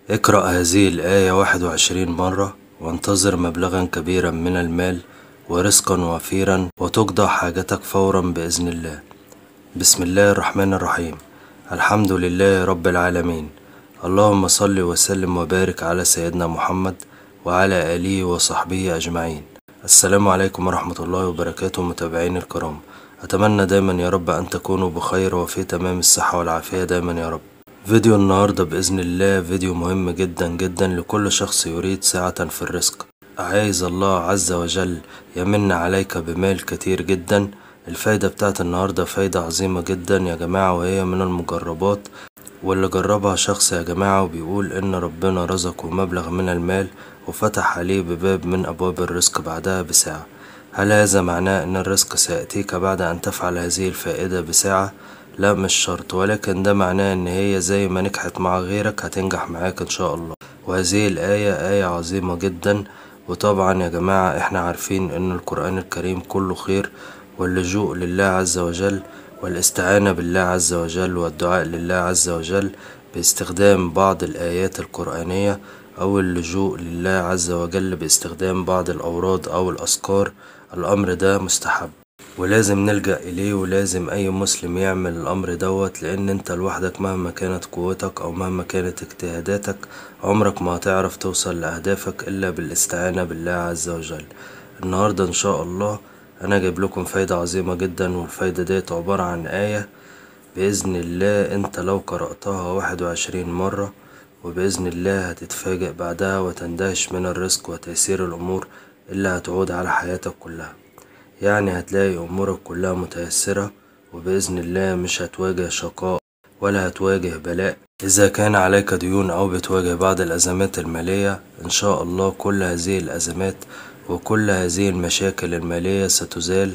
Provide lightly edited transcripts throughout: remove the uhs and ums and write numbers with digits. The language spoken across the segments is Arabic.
اقرأ هذه الآية 21 مرة وانتظر مبلغا كبيرا من المال ورزقا وفيرا وتقضى حاجتك فورا بإذن الله. بسم الله الرحمن الرحيم. الحمد لله رب العالمين. اللهم صل وسلم وبارك على سيدنا محمد وعلى آله وصحبه أجمعين. السلام عليكم ورحمة الله وبركاته متابعين الكرام. أتمنى دايما يا رب أن تكونوا بخير وفي تمام الصحة والعافية دايما يا رب. فيديو النهاردة بإذن الله فيديو مهم جدا جدا لكل شخص يريد سعة في الرزق. عايز الله عز وجل يمن عليك بمال كتير جدا. الفايدة بتاعت النهاردة فايدة عظيمة جدا يا جماعة، وهي من المجربات واللي جربها شخص يا جماعة وبيقول إن ربنا رزقه مبلغ من المال وفتح عليه بباب من أبواب الرزق بعدها بساعة. هل هذا معناه إن الرزق سيأتيك بعد أن تفعل هذه الفائدة بساعة؟ لا، مش شرط، ولكن ده معناه إن هي زي ما نجحت مع غيرك هتنجح معاك إن شاء الله. وهذه الآية آية عظيمة جدا. وطبعا يا جماعة احنا عارفين إن القرآن الكريم كله خير، واللجوء لله عز وجل والاستعانة بالله عز وجل والدعاء لله عز وجل باستخدام بعض الآيات القرآنية، أو اللجوء لله عز وجل باستخدام بعض الأوراد أو الأذكار. الأمر ده مستحب ولازم نلجأ إليه، ولازم أي مسلم يعمل الأمر دوت، لأن أنت لوحدك مهما كانت قوتك أو مهما كانت اجتهاداتك عمرك ما هتعرف توصل لأهدافك إلا بالاستعانة بالله عز وجل. النهاردة إن شاء الله أنا جايب لكم فايدة عظيمة جدا، والفايدة ديت عبارة عن آية بإذن الله أنت لو قرأتها 21 مرة وبإذن الله هتتفاجئ بعدها وتندهش من الرزق وتيسير الأمور اللي هتعود على حياتك كلها. يعني هتلاقي أمورك كلها متيسرة، وبإذن الله مش هتواجه شقاء ولا هتواجه بلاء. إذا كان عليك ديون أو بتواجه بعض الأزمات المالية، إن شاء الله كل هذه الأزمات وكل هذه المشاكل المالية ستزال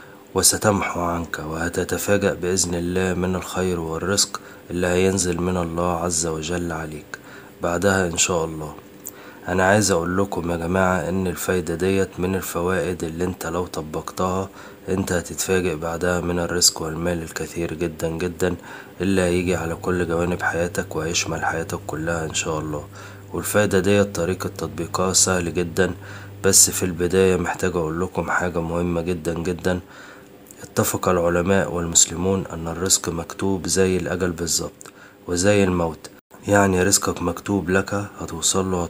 وستمحو عنك، وهتتفاجأ بإذن الله من الخير والرزق اللي هينزل من الله عز وجل عليك بعدها إن شاء الله. أنا عايز أقول لكم يا جماعة إن الفايدة ديت من الفوائد اللي انت لو طبقتها انت هتتفاجئ بعدها من الرزق والمال الكثير جدا جدا اللي هيجي على كل جوانب حياتك وهيشمل حياتك كلها إن شاء الله. والفايدة ديت طريقة تطبيقها سهل جدا، بس في البداية محتاج أقول لكم حاجة مهمة جدا جدا. اتفق العلماء والمسلمون أن الرزق مكتوب زي الأجل بالظبط وزي الموت. يعني رزقك مكتوب لك، هتوصله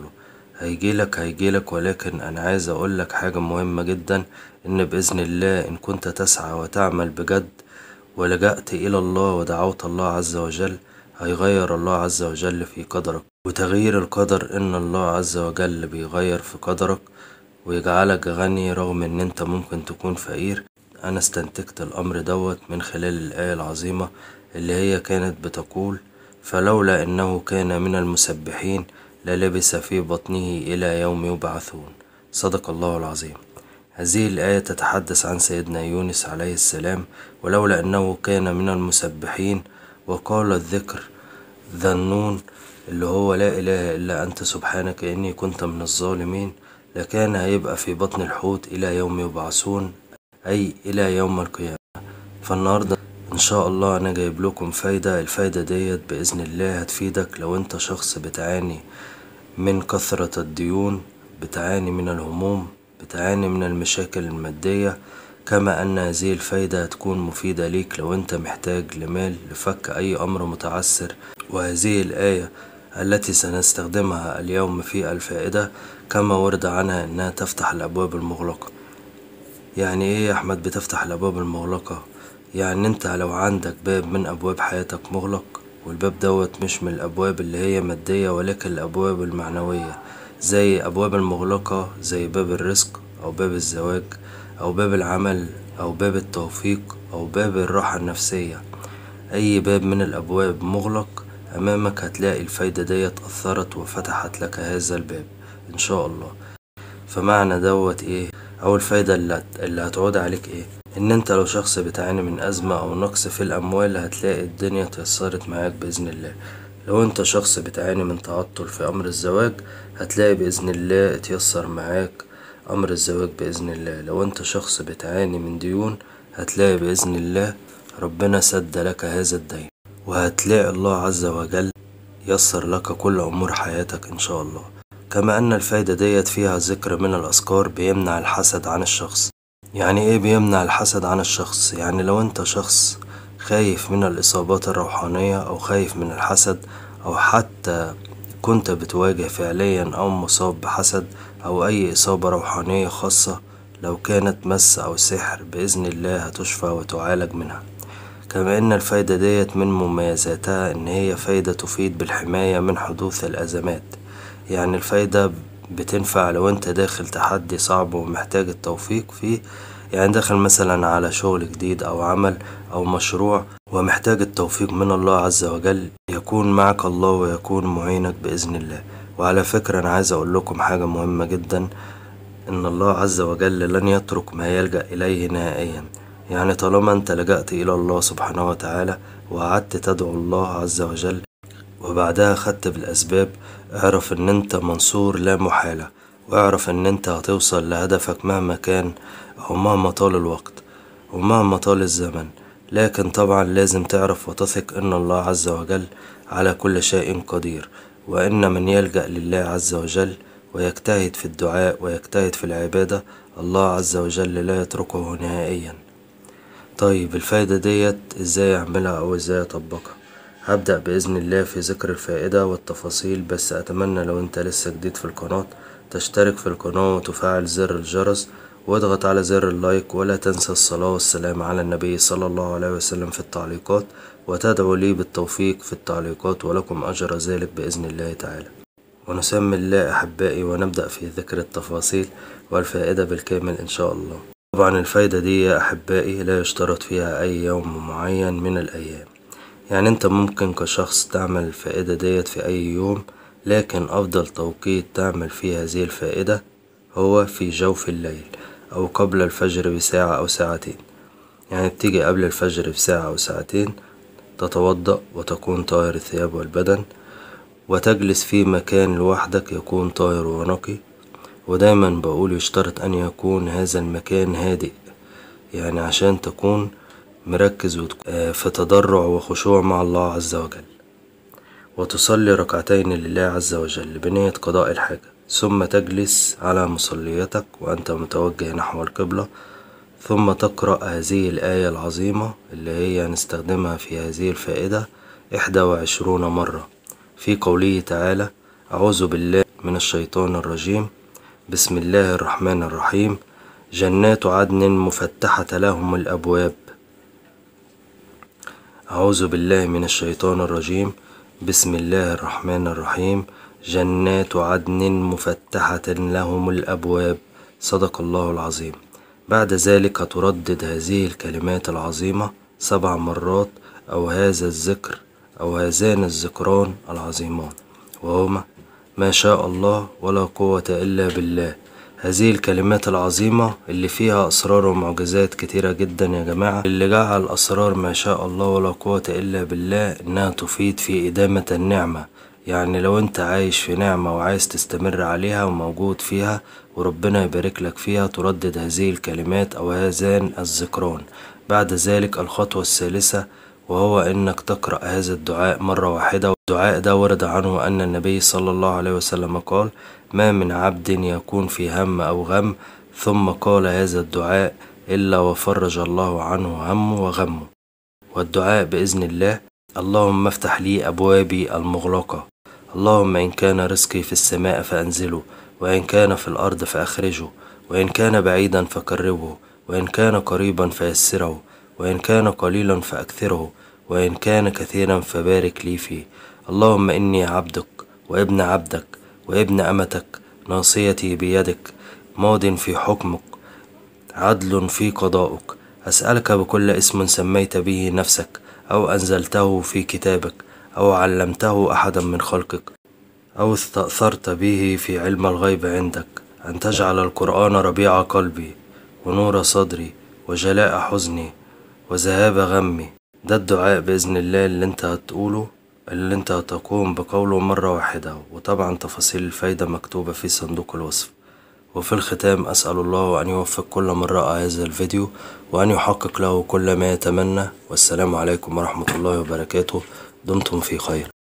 هيجيلك. ولكن أنا عايز أقولك حاجة مهمة جدا، إن بإذن الله إن كنت تسعى وتعمل بجد ولجأت إلى الله ودعوت الله عز وجل هيغير الله عز وجل في قدرك. وتغيير القدر إن الله عز وجل بيغير في قدرك ويجعلك غني رغم إن أنت ممكن تكون فقير. أنا استنتجت الأمر دوت من خلال الآية العظيمة اللي هي كانت بتقول: فلولا إنه كان من المسبحين للبث في بطنه إلى يوم يبعثون. صدق الله العظيم. هذه الآية تتحدث عن سيدنا يونس عليه السلام: ولولا أنه كان من المسبحين وقال الذكر ذا النون اللي هو لا إله إلا أنت سبحانك إني كنت من الظالمين، لكان هيبقى في بطن الحوت إلى يوم يبعثون، أي إلى يوم القيامة. فالنهاردة إن شاء الله أنا جايب لكم الفايدة ديت بإذن الله هتفيدك لو أنت شخص بتعاني من كثرة الديون، بتعاني من الهموم، بتعاني من المشاكل المادية. كما أن هذه الفايدة هتكون مفيدة ليك لو أنت محتاج لمال لفك أي أمر متعسر. وهذه الآية التي سنستخدمها اليوم في الفائدة كما ورد عنها أنها تفتح الأبواب المغلقة. يعني إيه يا أحمد بتفتح الأبواب المغلقة؟ يعني أنت لو عندك باب من أبواب حياتك مغلق، والباب دوت مش من الأبواب اللي هي مادية ولكن الأبواب المعنوية، زي أبواب المغلقة زي باب الرزق أو باب الزواج أو باب العمل أو باب التوفيق أو باب الراحة النفسية. أي باب من الأبواب مغلق أمامك هتلاقي الفايدة ديت أثرت وفتحت لك هذا الباب إن شاء الله. فمعنى دوت إيه؟ أول فايدة اللي هتعود عليك إيه؟ إن أنت لو شخص بتعاني من أزمة أو نقص في الأموال هتلاقي الدنيا اتيسرت معاك بإذن الله. لو أنت شخص بتعاني من تعطل في أمر الزواج هتلاقي بإذن الله اتيسر معاك أمر الزواج بإذن الله. لو أنت شخص بتعاني من ديون هتلاقي بإذن الله ربنا سد لك هذا الدين، وهتلاقي الله عز وجل ييسر لك كل أمور حياتك إن شاء الله. كما أن الفايدة ديت فيها ذكر من الأذكار بيمنع الحسد عن الشخص. يعني إيه بيمنع الحسد عن الشخص؟ يعني لو أنت شخص خايف من الإصابات الروحانية أو خايف من الحسد، أو حتى كنت بتواجه فعليا أو مصاب بحسد أو أي إصابة روحانية خاصة، لو كانت مس أو سحر بإذن الله هتشفى وتعالج منها. كما إن الفايدة ديت من مميزاتها إن هي فايدة تفيد بالحماية من حدوث الأزمات. يعني الفايدة بتنفع لو أنت داخل تحدي صعب ومحتاج التوفيق فيه، يعني داخل مثلا على شغل جديد أو عمل أو مشروع ومحتاج التوفيق من الله عز وجل، يكون معك الله ويكون معينك بإذن الله. وعلى فكرة أنا عايز أقول لكم حاجة مهمة جدا، إن الله عز وجل لن يترك ما يلجأ إليه نهائيا. يعني طالما أنت لجأت إلى الله سبحانه وتعالى وقعدت تدعو الله عز وجل وبعدها خدت بالأسباب، اعرف إن أنت منصور لا محالة، واعرف إن أنت هتوصل لهدفك مهما كان أو مهما طال الوقت ومهما طال الزمن. لكن طبعا لازم تعرف وتثق إن الله عز وجل على كل شيء قدير، وإن من يلجأ لله عز وجل ويجتهد في الدعاء ويجتهد في العبادة الله عز وجل لا يتركه نهائيا. طيب الفايدة ديت ازاي اعملها او ازاي اطبقها؟ هبدأ بإذن الله في ذكر الفائدة والتفاصيل، بس أتمنى لو أنت لسه جديد في القناة تشترك في القناة وتفعل زر الجرس واضغط على زر اللايك، ولا تنسى الصلاة والسلام على النبي صلى الله عليه وسلم في التعليقات، وتدعو لي بالتوفيق في التعليقات ولكم أجر ذلك بإذن الله تعالى. ونسمي الله أحبائي ونبدأ في ذكر التفاصيل والفائدة بالكامل إن شاء الله. طبعا الفايدة دي يا أحبائي لا يشترط فيها أي يوم معين من الأيام، يعني أنت ممكن كشخص تعمل الفائدة ديت في أي يوم، لكن أفضل توقيت تعمل فيه هذه الفائدة هو في جوف الليل أو قبل الفجر بساعة أو ساعتين. يعني بتيجي قبل الفجر بساعة أو ساعتين تتوضأ وتكون طاهر الثياب والبدن، وتجلس في مكان لوحدك يكون طاهر ونقي. ودايما بقول يشترط أن يكون هذا المكان هادئ، يعني عشان تكون مركز في تضرع وخشوع مع الله عز وجل، وتصلي ركعتين لله عز وجل بنية قضاء الحاجة، ثم تجلس على مصليتك وأنت متوجه نحو القبلة، ثم تقرأ هذه الآية العظيمة اللي هي هنستخدمها في هذه الفائدة 21 مرة، في قوله تعالى: أعوذ بالله من الشيطان الرجيم، بسم الله الرحمن الرحيم، جنات عدن مفتحة لهم الأبواب. أعوذ بالله من الشيطان الرجيم، بسم الله الرحمن الرحيم، جنات عدن مفتحة لهم الأبواب. صدق الله العظيم. بعد ذلك تردد هذه الكلمات العظيمة 7 مرات، أو هذا الذكر أو هذان الذكران العظيمان، وهما: ما شاء الله ولا قوة إلا بالله. هذه الكلمات العظيمة اللي فيها أسرار ومعجزات كتيرة جدا يا جماعة. اللي جعل أسرار ما شاء الله ولا قوة إلا بالله إنها تفيد في إدامة النعمة. يعني لو أنت عايش في نعمة وعايز تستمر عليها وموجود فيها وربنا يبارك لك فيها، تردد هذه الكلمات أو هذان الذكران. بعد ذلك الخطوة الثالثة، وهو إنك تقرأ هذا الدعاء مرة واحدة. الدعاء ده ورد عنه أن النبي صلى الله عليه وسلم قال: ما من عبد يكون في هم أو غم ثم قال هذا الدعاء إلا وفرج الله عنه همه وغمه. والدعاء بإذن الله: اللهم افتح لي أبوابي المغلقة، اللهم إن كان رزقي في السماء فأنزله، وإن كان في الأرض فأخرجه، وإن كان بعيدا فقربه، وإن كان قريبا فيسره، وإن كان قليلا فأكثره، وإن كان كثيرا فبارك لي فيه. اللهم إني عبدك وابن عبدك وابن أمتك، ناصيتي بيدك، ماض في حكمك، عدل في قضاؤك. أسألك بكل اسم سميت به نفسك أو أنزلته في كتابك أو علمته أحدا من خلقك أو استأثرت به في علم الغيب عندك، أن تجعل القرآن ربيع قلبي ونور صدري وجلاء حزني وذهاب غمي. ده الدعاء بإذن الله اللي انت هتقوله، اللي انت هتقوم بقوله مرة واحدة. وطبعا تفاصيل الفايدة مكتوبة في صندوق الوصف. وفي الختام أسأل الله أن يوفق كل من رأى هذا الفيديو وأن يحقق له كل ما يتمنى. والسلام عليكم ورحمة الله وبركاته. دمتم في خير.